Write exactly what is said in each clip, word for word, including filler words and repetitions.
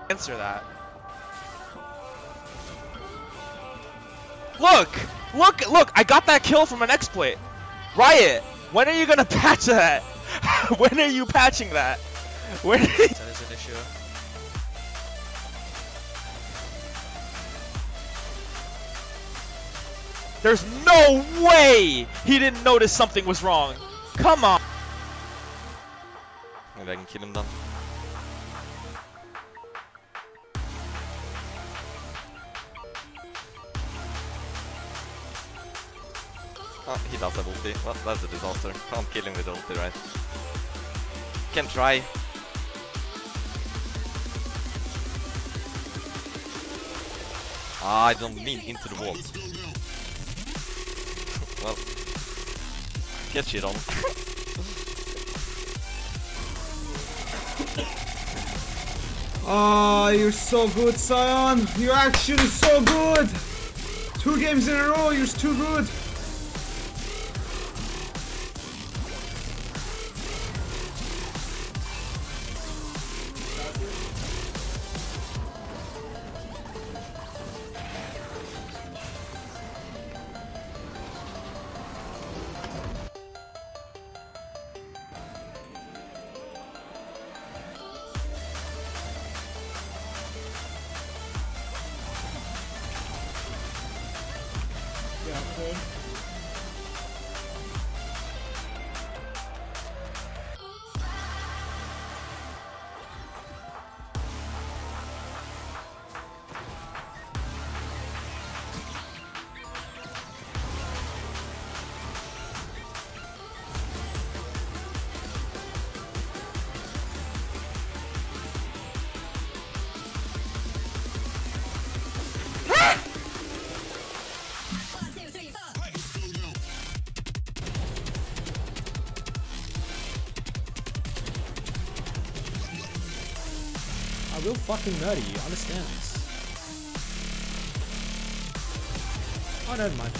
answer that. Look! Look! Look! I got that kill from an exploit! Riot! When are you gonna patch that? When are you patching that? When that is an issue. There's no way he didn't notice something was wrong! Come on! Maybe I can kill him then. Oh, he does have ulti. Well, that's a disaster. Can't kill him with ulti, right? Can try. Ah, I don't mean into the wall. Well, get shit on. Ah, oh, you're so good, Sion. Your action is so good. Two games in a row, you're too good. Yeah, okay. I will fucking nutty, you understand this. Oh, never mind.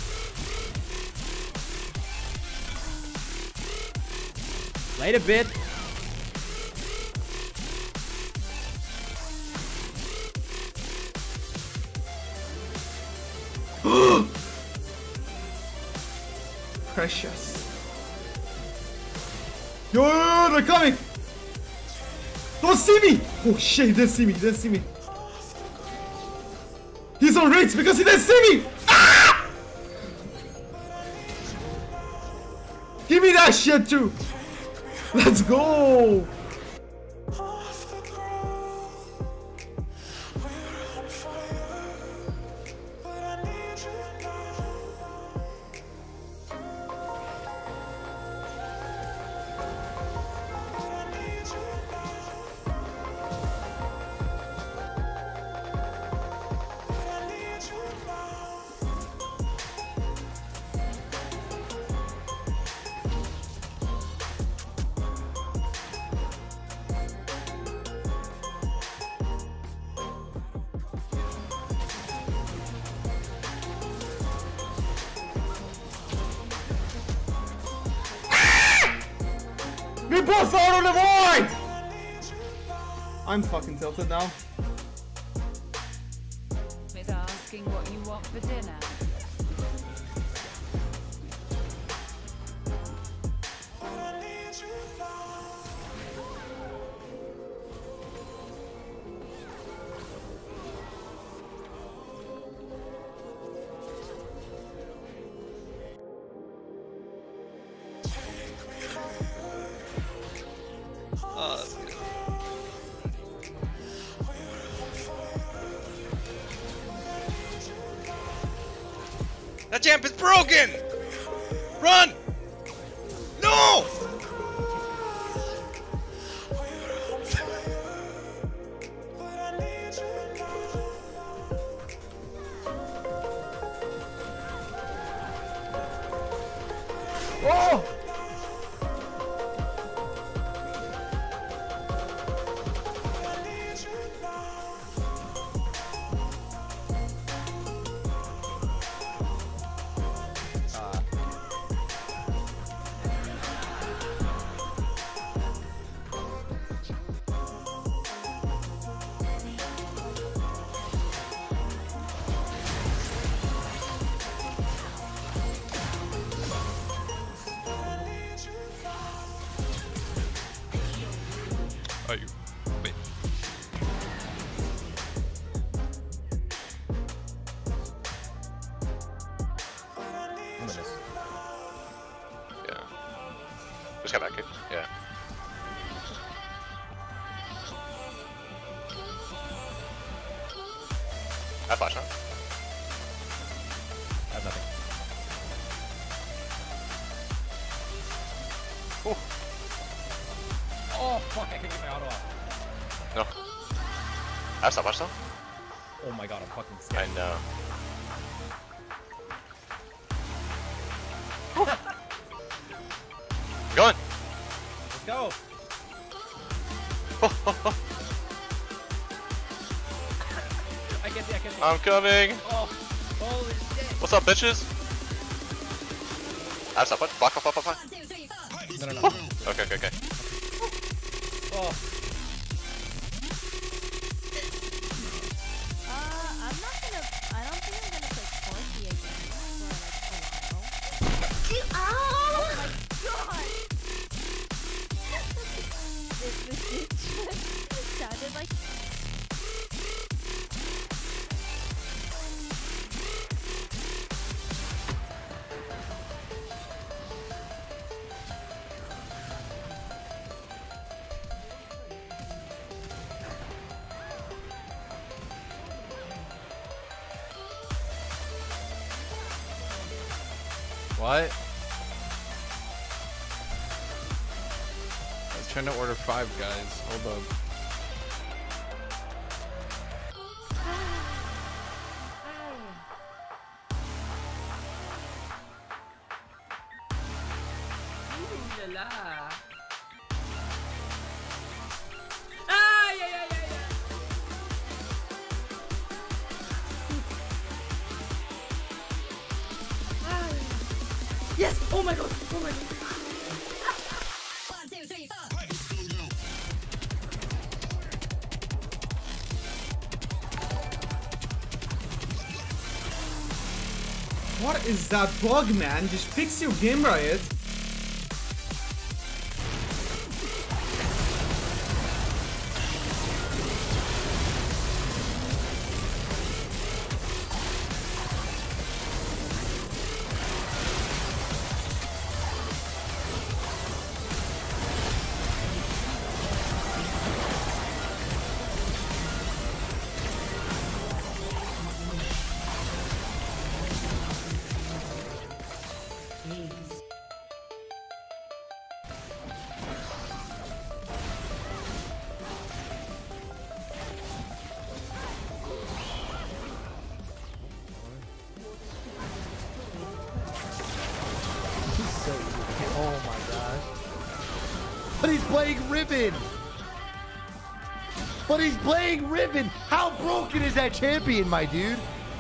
Wait a bit. Precious. Yo, yo, yo, they're coming! Don't see me! Oh shit, he didn't see me, he didn't see me. He's on rates because he didn't see me! Ah! Give me that shit too! Let's go! We both out on the void! I'm fucking tilted now. Is asking what you want for dinner. Oh, that's good. That champ is broken! Run! No! Oh! fight you. Wait. Yeah. Just get back in. Yeah. I have flash now. I have nothing. Oh. Oh fuck, I can't get my auto off. No. I have stop flash though. Oh my god, I'm fucking scared. I know. Going. Let's go. I can't see, I can't see. I'm coming. Oh, holy shit. What's up, bitches? I have stop flash. Block, block, block, block, block. No, no, no. Okay, okay, okay. Oh. Uh, I'm not gonna. I don't think I'm gonna play Corky again for like a while. Oh my god! This just sounded like. What? I was trying to order five guys. Hold up. Yes! Oh my god! Oh my god! What is that bug, man? Just fix your game, Riot. Oh my gosh. But he's playing Ribbon! But he's playing Ribbon! How broken is that champion, my dude?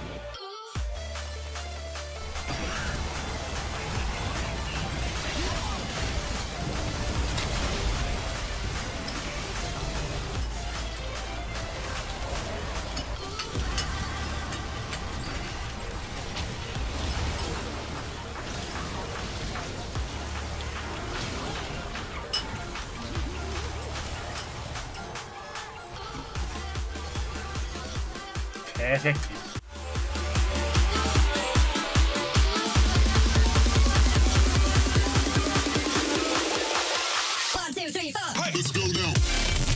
개새끼. One, two, three, four. Let's go now.